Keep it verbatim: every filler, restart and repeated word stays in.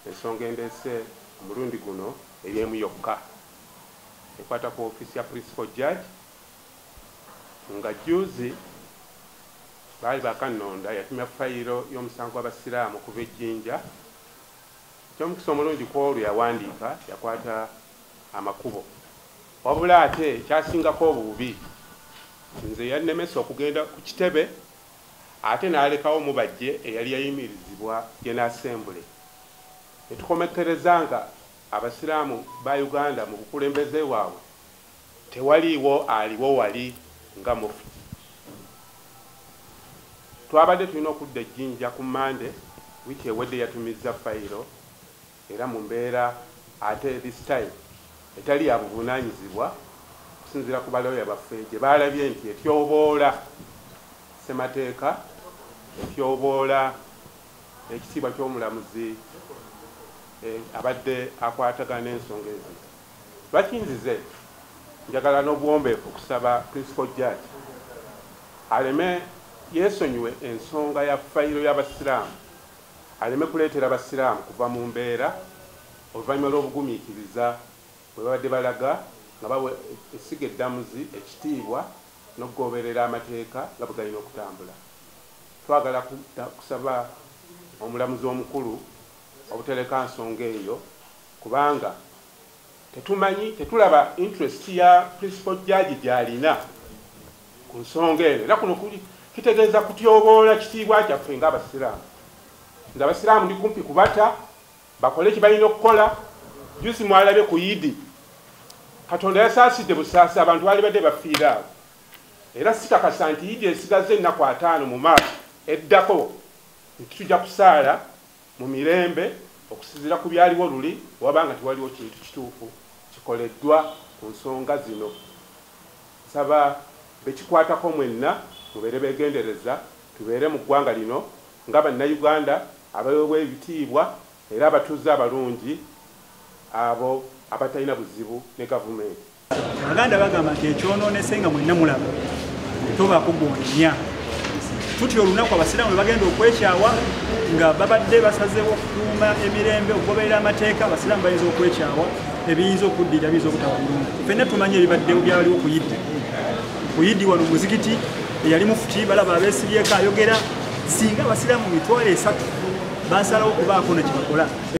ensonga endeese omulundi guno ery'emu yokka ekwata ku ofiisi ya principal judge nga juzi baali bakanonda yatumya fayiro y'omusango w'abasiraamu kuva ejjinja ekyomukisa omulungi ku olwo yawandiika yakwata amakubo wabula ate ekyasingako obubi nze yannemesa okugenda ku kitebe ate n'alekawo mubajje eyali yayimirizibwa General Assembly netukomekereza nga abasiraamu ba Uganda mu bukulembeze waabwe tewaliiwo aliwo wali nga mufti. Twabadde tulina okudda ejjinja ku Mande wiiki ewedde yatumizza fayiro era mu mbeera ate this time etali ya buvunaanyizibwa okusinziira ku balooya baffe gye baalabye nti etyoboola ssemateeka etyoboola ekitiibwa ky'omulamuzi abadde akwatagana n'ensonga ezi. Lwaki nzize njagala n'obuwombeefu okusaba principal judge aleme yeesonyiwe ensonga ya fayiro y'abasiraamu, aleme kuleetera abasiraamu kuva mu mbeera oluvannyuma lw'obugumiikiriza bwe babadde balaga nga bawa essiga eddamuzi ekitiibwa n'okugoberera amateeka nga bwe galina okutambula. Twagala kusaba omulamuzi omukulu obutereka nsonga eyo kubanga tetumanyi tetulaba interest ya principal judge gy'alina ku nsonga eno era kuno kitegeeza kutyoboola kitiibwa kyaffe ng'abasiraamu. Nze abasiraamu ndi kumpi kubata bakole kye balina okukola. Jusi mwalabye ku Yidi Katonda yasaasidde busaasi abantu baali badde bafiira awo era sikakasa nti Yidi esigaze ennaku ataano mu maaso eddako nti tujja kusaala mu mirembe okusinziira ku byaliwo luli wabanga tewaliwo kintu kituufu kikoleddwa ku nsonga zino. Nsaba bekikwatako mwenna mubeere beegendereza tubeere mu ggwanga lino nga bannayuganda abaweebwa ebitiibwa era abatuuze abalungi abo abatalina buzibu ne gavumenti. Abaganda bagamba nti ekyonoonese nga mwenna mulaba tobaako gw'onya. Tutyo olunaku abasiraamu bagenda okwekyawa nga babadde basazeewo okukuuma emirembe okugoberera amateeka, abasiraamu bayinza okwekyawa ebiyinza okuddira biyinza obutaba bulungi. Ffenna tumanyi ebibaddewo byaliwo ku Yidi. Ku Yidi wano muzikiti eyali mufuti balaba abeesibyeko ayogera singa abasiraamu mitwalo esatu basalawo okubaako ne kye bakola.